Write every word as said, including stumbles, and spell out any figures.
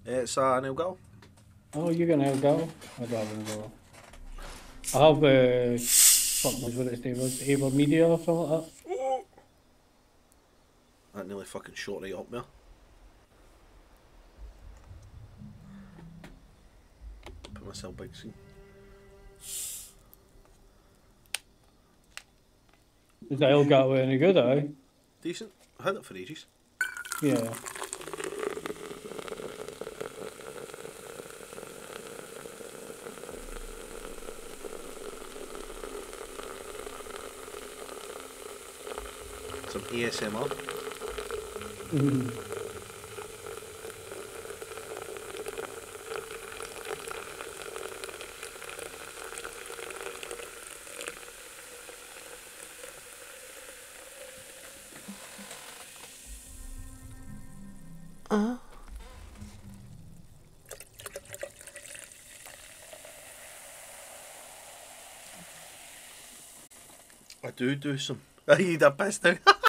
It's uh, an Elgato. Oh, you're gonna have go? I'd rather go. I have uh, fuck knows what its name was, Ava Media or something like that. That nearly fucking shot right up there. Put myself big scene. Is that Elgato any good, eh? Decent. I had it for ages. Yeah. Some A S M R. Mm. Uh. I do do some. I need a piss now.